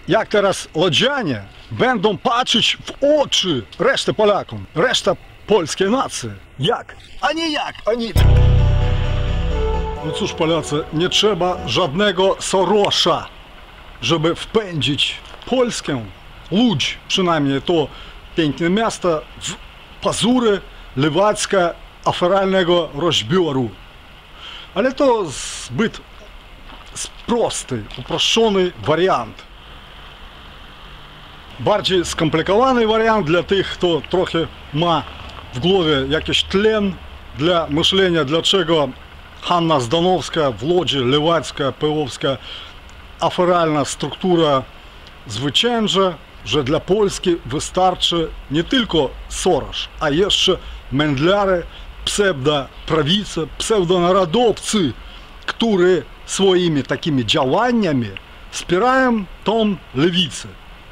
jak teraz lodzianie będą patrzeć w oczy reszty Polakom, reszta polskiej nacji. Jak? A nie jak? Oni... No cóż, Polacy, nie trzeba żadnego Sorosza, żeby wpędzić Polskę, Łódź, przynajmniej to piękne miasto, w pazury lewacko-aferalnego rozbioru. Ale to zbyt prosty, uproszczony wariant. Bardziej skomplikowany wariant dla tych, kto trochę ma w głowie jakiś tlen dla myślenia, dlaczego Hanna Zdanowska w Łodzi, lewacka, pełowska, aferalna struktura zwycięża, że dla Polski wystarczy nie tylko Soros, a jeszcze mędlary, pseudoprawicy, pseudonarodowcy, którzy swoimi takimi działaniami wspierają tą lewicę.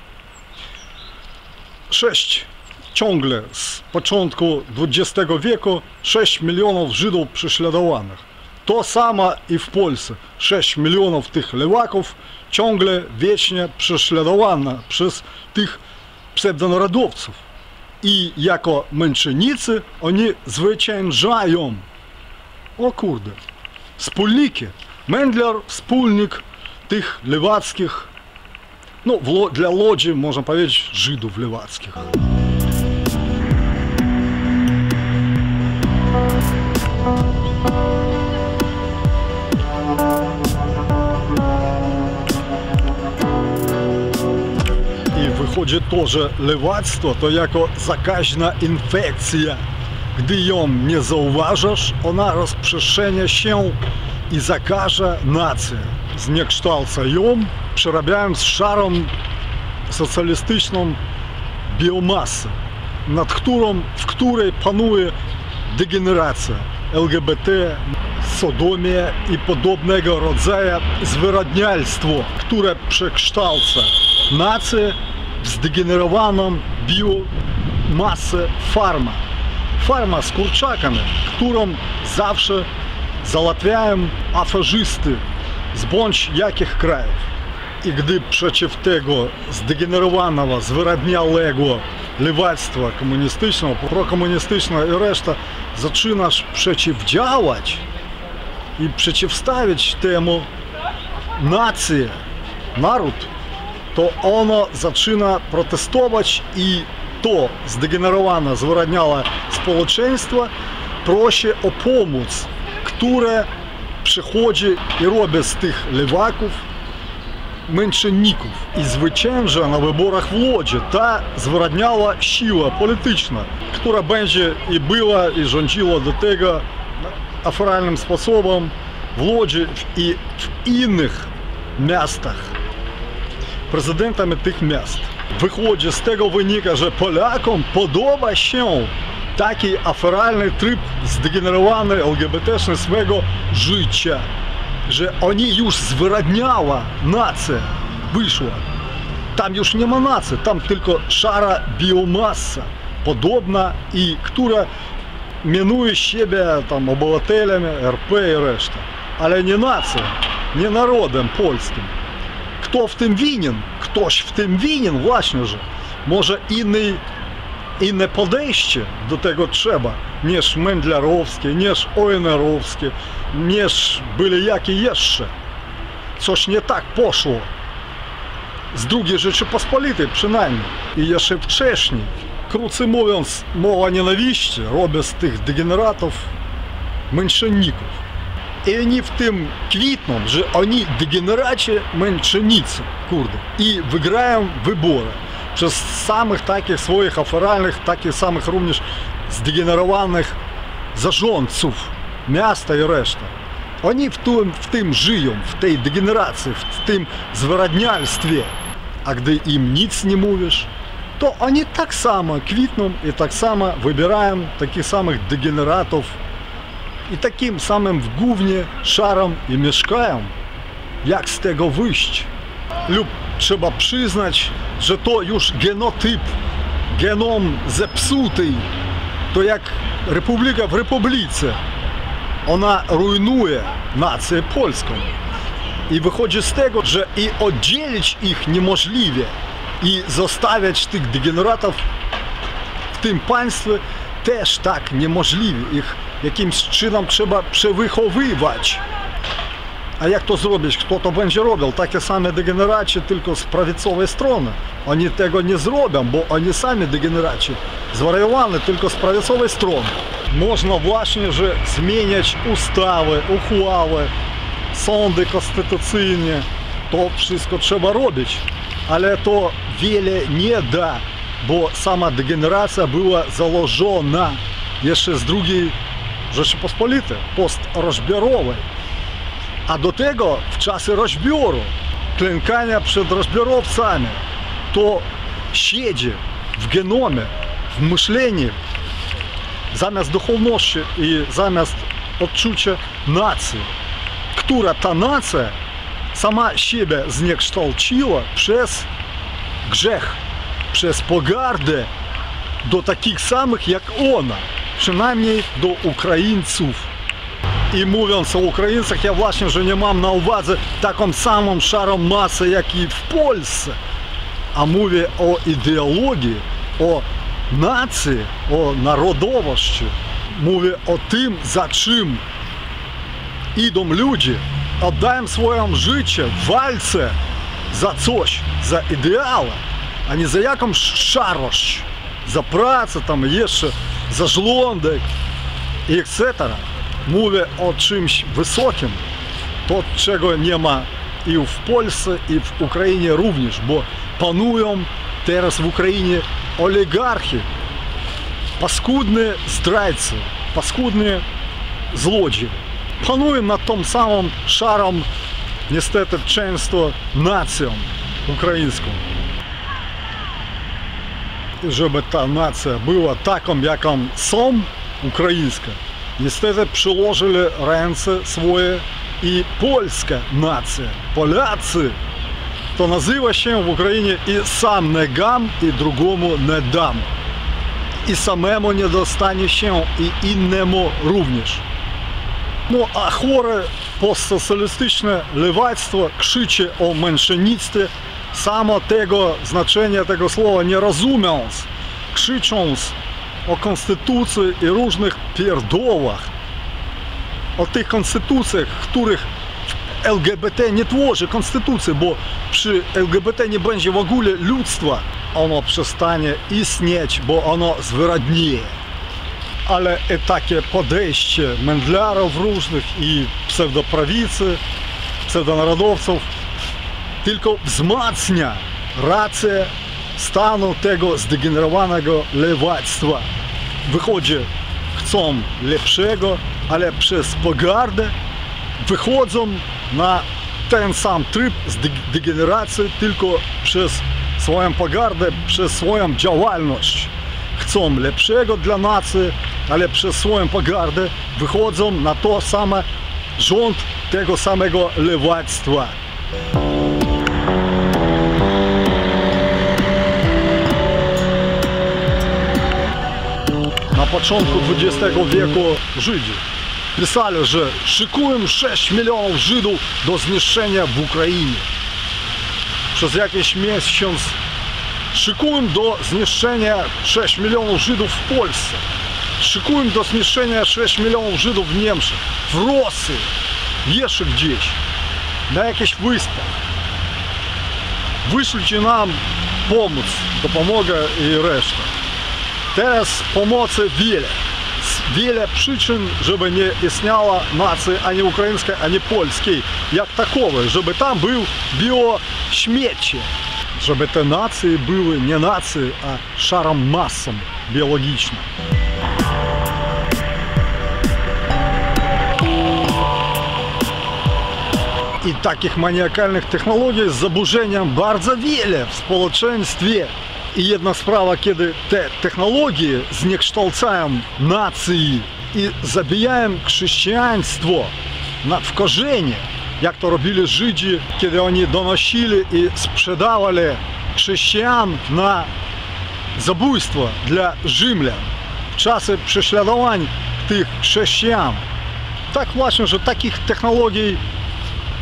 Ciągle z początku XX wieku 6 milionów Żydów prześladowanych. To samo i w Polsce. 6 milionów tych lewaków ciągle wiecznie prześladowane przez tych pseudonarodowców. I jako męczennicy oni zwyciężają. O kurde. Wspólniki. Mendler, wspólnik tych lewackich, no dla Łodzi można powiedzieć Żydów lewackich. Wychodzi to, że lewactwo to jako zakaźna infekcja. Gdy ją nie zauważasz, ona rozprzestrzenia się i zakaże nację. Zniekształca ją, przerabiając szarą socjalistyczną biomasę, w której panuje degeneracja, LGBT, sodomia i podobnego rodzaju zwyrodnialstwo, które przekształca nację w zdegenerowaną biomasę farma. Farma z kurczakami, którą zawsze załatwiają aferzysty z bądź jakich krajów. I gdy przeciw tego zdegenerowanego, zwyrodniałego lewactwa komunistycznego, prokomunistycznego i reszta zaczynasz przeciwdziałać i przeciwstawić temu nację, naród, to ono zaczyna protestować i to zdegenerowane, zwyrodniałe społeczeństwo prosi o pomoc, które przychodzi i robi z tych lewaków męczenników i zwycięża na wyborach w Łodzi ta zwyrodniała siła polityczna, która będzie i była i rządziła do tego aferalnym sposobem w Łodzi i w innych miastach, prezydentami tych miast. Wychodzi z tego wynika, że Polakom podoba się taki aferalny tryb zdegenerowany, LGBT-szny swego życia, że oni już zwyrodniała nacja wyszła. Tam już nie ma nacji, tam tylko szara biomasa, podobna i która mianuje siebie tam obywatelami RP i reszta, ale nie nacja, nie narodem polskim. Kto w tym winien? Ktoś w tym winien właśnie, że może inne podejście do tego trzeba, niż mędlarowskie, niż ONR-owskie, niż byle jakie jeszcze. Coś nie tak poszło. Z II Rzeczypospolitej przynajmniej. I jeszcze wcześniej. Krótko mówiąc, mowa nienawiści robi z tych degeneratów męczenników. I oni w tym kwitną, że oni degeneraci męczennicy, kurde. I wygrają wybory. Przez samych takich swoich aferalnych, takich samych również zdegenerowanych zarządców miasta i reszta. Oni w tym żyją, w tej degeneracji, w tym zwyrodnialstwie. A gdy im nic nie mówisz, to oni tak samo kwitną i tak samo wybierają takich samych degeneratów i takim samym w gównie szarą i mieszkają. Jak z tego wyjść? Lub trzeba przyznać, że to już genotyp, genom zepsuty, to jak republika w republice. Ona rujnuje nację polską. I wychodzi z tego, że i oddzielić ich niemożliwe, i zostawiać tych degeneratów w tym państwie też tak niemożliwe. Ich jakimś czynem trzeba przewychowywać. A jak to zrobić? Kto to będzie robił? Takie same degeneraci, tylko z prawicowej strony. Oni tego nie zrobią, bo oni sami degeneraci. Zwariowani tylko z prawicowej strony. Można właśnie, że zmieniać ustawy, uchwały, sądy konstytucyjne. To wszystko trzeba robić. Ale to wiele nie da, bo sama degeneracja była założona jeszcze z II Rzeczypospolitej, postrozbiorowej. A do tego w czasie rozbioru, klękania przed rozbiorowcami, to siedzi w genomie, w myśleniu, zamiast duchowności i zamiast odczucia nacji, która ta nacja sama siebie zniekształciła przez grzech, przez pogardę do takich samych jak ona, przynajmniej do Ukraińców. I mówiąc o Ukraińcach, ja właśnie, że nie mam na uwadze taką samą szarą masę, jak i w Polsce, a mówię o ideologii, o nacji, o narodowości. Mówię o tym, za czym idą ludzie, oddają swoje życie w walce za coś, za ideały, a nie za jakąś szarość, za pracę tam jeszcze, za żołądek i etc. Mówię o czymś wysokim, to czego nie ma i w Polsce, i w Ukrainie również, bo panują teraz w Ukrainie oligarchi, paskudne zdrajcy, paskudne złodzieje. Panują nad tą samą szarą, niestety często, nacją ukraińską. I żeby ta nacja była taką, jaką są, ukraińska, niestety przyłożyli ręce swoje i polska nacja. Polacy to nazywa się w Ukrainie i sam nie dam, i drugiemu nie dam. I samemu nie dostanie się, i innemu również. No a chore postsocjalistyczne lewactwo krzyczy o męczennictwie, samo tego znaczenia tego słowa nie rozumiejąc, krzycząc o konstytucji i różnych pierdołach, o tych konstytucjach, których LGBT nie tworzy konstytucji, bo przy LGBT nie będzie w ogóle ludztwa, ono przestanie istnieć, bo ono zwyrodnieje. Ale i takie podejście mędlarów różnych i pseudoprawicy, pseudonarodowców tylko wzmacnia rację stanu tego zdegenerowanego lewactwa. Wychodzi, chcą lepszego, ale przez pogardę wychodzą na ten sam tryb degeneracji tylko przez swoją pogardę, przez swoją działalność. Chcą lepszego dla nacji, ale przez swoją pogardę wychodzą na to same rząd tego samego lewactwa. Na początku XX wieku Żydzi pisali, że szykują 6 milionów Żydów do zniszczenia w Ukrainie. Przez jakiś miesiąc szykują do zniszczenia 6 milionów Żydów w Polsce. Szykują do zniszczenia 6 milionów Żydów w Niemczech, w Rosji, jeszcze gdzieś, na jakichś wyspach. Wyślijcie nam pomóc, dopomogę i resztę. Teraz pomocy wiele. Wiele przyczyn, żeby nie istniała nacji ani ukraińskiej, ani polskiej, jak takowej, żeby tam było śmiecie. Żeby te nacje były nie nacje, a szarą masą biologiczną. I takich maniakalnych technologii z zaburzeniem bardzo wiele w społeczeństwie. I jedna sprawa, kiedy te technologie zniekształcają nacje i zabijają chrześcijaństwo w korzenie, jak to robili Żydzi, kiedy oni donosili i sprzedawali chrześcijan na zabójstwo dla Rzymian w czasie prześladowań tych chrześcijan. Tak właśnie, że takich technologii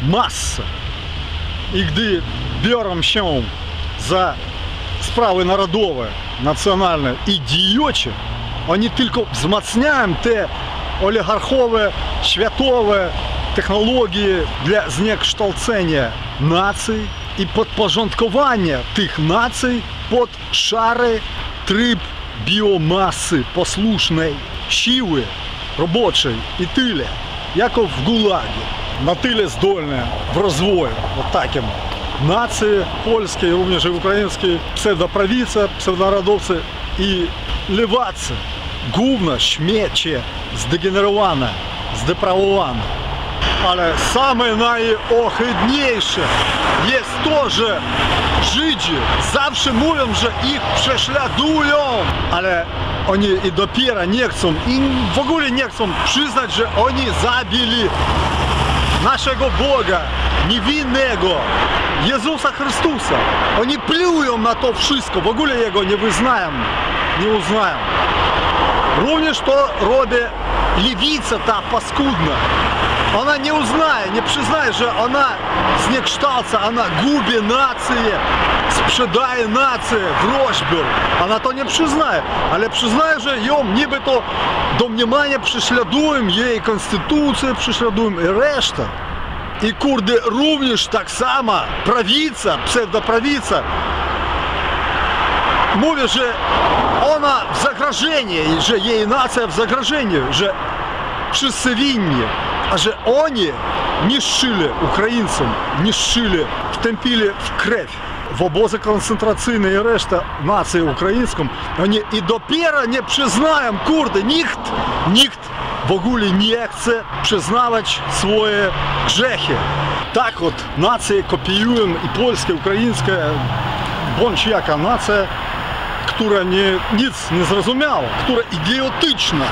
masa. I gdy biorą się za sprawy narodowe, nacjonalne i dziejocze, oni tylko wzmacniają te oligarchowe, światowe technologie dla zniekształcenia nacji i podporządkowania tych nacji pod szary tryb biomasy posłusznej, siły roboczej i tyle, jak w Gulagie. Na tyle zdolne w rozwoju, takim nacje polskie, również i ukraińskie, pseudoprawice, pseudonarodowcy i lewacy, gówno, śmiecie, zdegenerowane, zdeprawowane. Ale same najohydniejsze jest to, że Żydzi zawsze mówią, że ich prześladują, ale oni i dopiero nie chcą, i w ogóle nie chcą przyznać, że oni zabili naszego Boga, niewinnego, Jezusa Chrystusa. Oni plują na to wszystko, w ogóle Jego nie wyznają, nie uznają. Również to robi lewica ta paskudna. Ona nie uznaje, nie przyznaje, że ona zniekształca, ona gubi nację, sprzedaje nację w rozbiór. Ona to nie przyznaje, ale przyznaje, że ją niby to domniemanie prześladują, jej konstytucję prześladują i reszta. I kurde, również tak samo prawica, pseudoprawica mówi, że ona w zagrożeniu, że jej nacja w zagrożeniu, że wszyscy winni. A że oni niszczyli Ukraińcom, niszczyli, wtępili w krew, w obozy koncentracyjne i reszta nacji ukraińską, oni i dopiero nie przyznają, kurde, nikt w ogóle nie chce przyznawać swoje grzechy. Tak от nacje kopiują i polskie, ukraińskie, bądź jaka nacja, która nic nie zrozumiała, która idiotyczna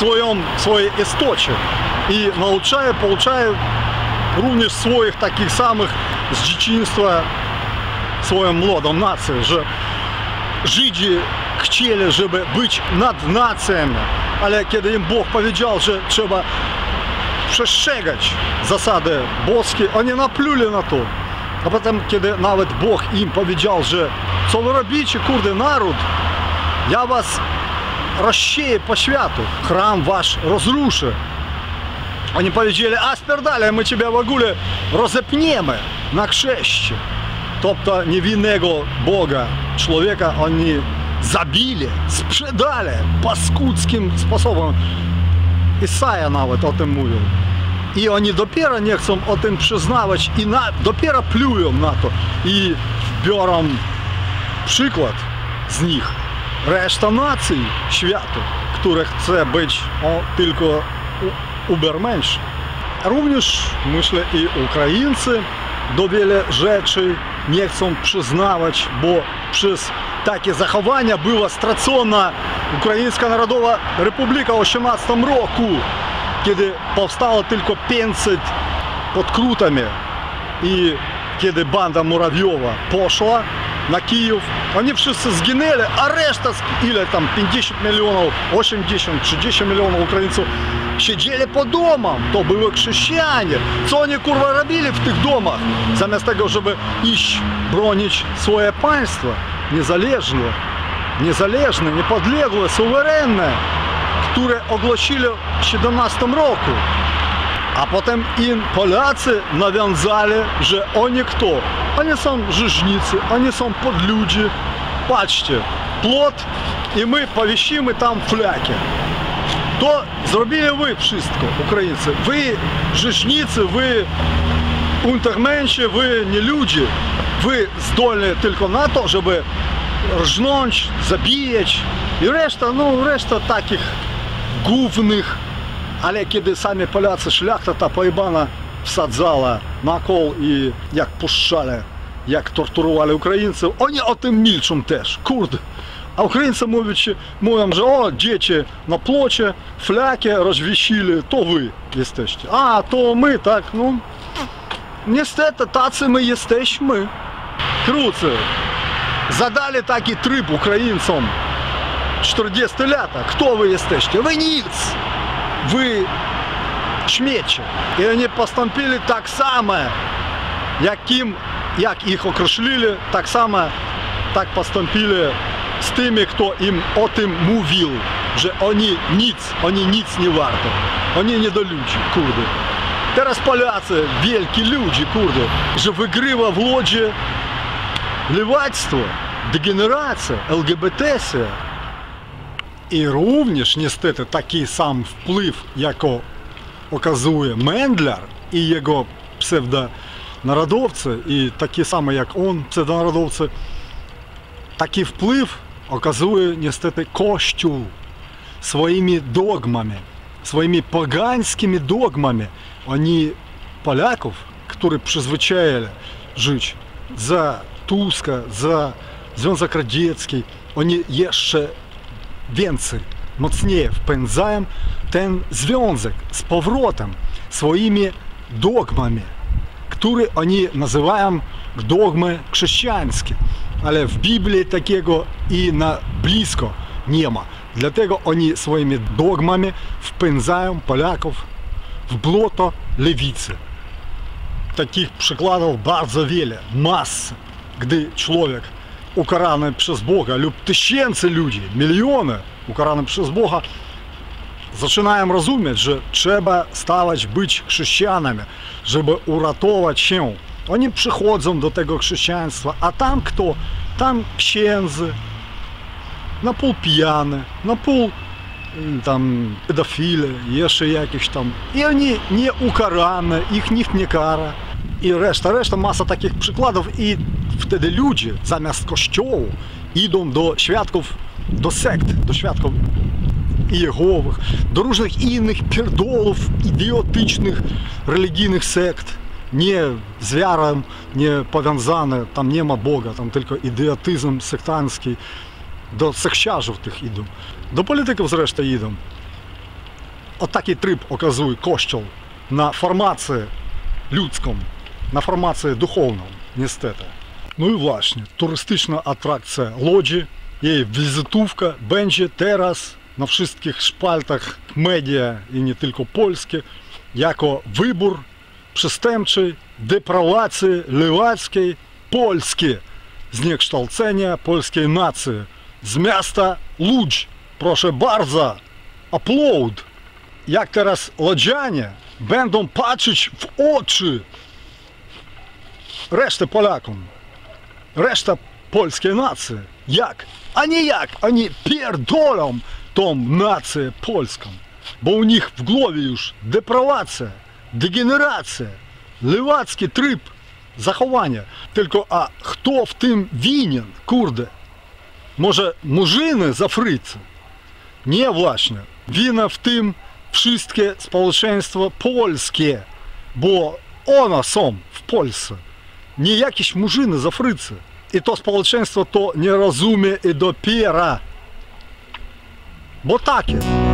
w swojej istocie i pouczaje również swoich takich samych z dzieciństwa swoją młodą nację, że Żydzi chcieli, żeby być nad nacjami, ale kiedy im Bóg powiedział, że trzeba przestrzegać zasady boskie, oni napluli na to. A potem, kiedy nawet Bóg im powiedział, że co wy robicie, kurde, naród, ja was rozsieję po światu, храм wasz rozruszę. Oni powiedzieli, a spierdalaj, my ciebie w ogóle rozepniemy na chrzeście. Тобто niewinnego Boga, człowieka oni zabili, sprzedali paskudzkim sposobem. Isaja nawet o tym mówił. I oni dopiero nie chcą o tym przyznawać i dopiero plują na to. I biorą przykład z nich reszta nacji świata, które chce być tylko ubermensch. Również, myślę, i Ukraińcy do wiele rzeczy nie chcą przyznawać, bo przez takie zachowania była stracona Ukraińska Narodowa Republika w 18 roku, kiedy powstało tylko 500 pod Krutami i kiedy banda Murawiowa poszła na Kijów, oni wszyscy zginęli, a reszta, ile tam, 50 milionów, 80, 30 milionów Ukraińców siedzieli po domach, to były chrześcijanie. Co oni kurwa robili w tych domach? Zamiast tego, żeby iść bronić swoje państwo, niezależne, niepodległe, suwerenne, które ogłosili w 17 roku. A potem im Polacy nawiązali, że oni kto? Oni są rzeźnicy, oni są podludzi. Patrzcie, plot i my powiesimy tam flagi. To zrobili wy wszystko, Ukraińcy. Wy rzeźnicy, wy untermenši, wy nie ludzie. Wy zdolni tylko na to, żeby rżnąć, zabijać i reszta takich głównych. Ale kiedy sami Polacy, szlachta ta pojebana wsadzała na kol i jak puszczali, jak torturowali Ukraińców, oni o tym milczą też, kurde. A Ukraińcy mówią, że o, dzieci na plocie, flagi rozwiesili, to wy jesteście. A, to my, tak, no. Niestety, tacy my jesteśmy. Krótce, zadali taki tryb Ukraińcom 40 lat. Kto wy jesteście? Wy nic. Wy śmieci. I oni postąpili tak samo, jak ich określili, tak postąpili z tymi, kto im o tym mówił, że oni nic nie warto, oni nie do ludzi, kurde. Teraz Polacy, wielki ludzie, kurde, że wygrywa w Łodzi lewactwo, degeneracja, LGBT-cja. I również niestety taki sam wpływ, jako okazuje Мендляр i jego pseudonarodowcy, i takie same jak on, pseudonarodowcy, taki wpływ okazuje niestety Kościół swoimi dogmami, swoimi pogańskimi dogmami. Oni Polaków, którzy przyzwyczaili żyć za Tuska, za Związek Radziecki, oni jeszcze więcej, mocniej wpędzają ten związek z powrotem swoimi dogmami, które oni nazywają dogmy chrześcijańskie. Ale w Biblii takiego i na blisko nie ma. Dlatego oni swoimi dogmami wpędzają Polaków w błoto lewicy. Takich przykładów bardzo wiele, masa, gdy człowiek ukarany przez Boga lub tysięcy ludzi, miliony ukarane przez Boga, zaczynają rozumieć, że trzeba być chrześcijanami, żeby uratować się. Oni przychodzą do tego chrześcijaństwa, a tam kto? Tam księdzy, na pół pijane, na pół tam pedofile, jeszcze jakieś tam. I oni nie ukarane, ich nikt nie kara. I reszta, masa takich przykładów. I wtedy ludzie zamiast kościołu idą do świadków, do sekt, do świadków Jehowych, do różnych innych pierdolów, idiotycznych, religijnych sekt. Nie z wiarą, nie powiązane, tam nie ma Boga, tam tylko idiotyzm sektancki. Do sekciarzów tych idą, do polityków zresztą idą. O taki tryb okazuje Kościół na formację ludzką, na formację duchowną, niestety. No i właśnie, turystyczna atrakcja Łodzi, jej wizytówka będzie teraz na wszystkich szpaltach media i nie tylko polskie, jako wybór przestępczej deprawacji lewackiej Polski, zniekształcenia polskiej nacji. Z miasta Łódź, proszę bardzo, aplaud. Jak teraz łodzianie będą patrzeć w oczy resztę Polakom, reszta polskiej nacji. Jak? A nie jak? Oni pierdolą tą nację polską, bo u nich w głowie już deprawacja, degeneracja, lewacki tryb zachowania. Tylko a kto w tym winien, kurde? Może murzyny z Afryki? Nie właśnie. Wina w tym wszystkie społeczeństwo polskie, bo one są w Polsce. Nie jakieś murzyny z Afryki. I to społeczeństwo to nie rozumie i dopiero. Bo takie.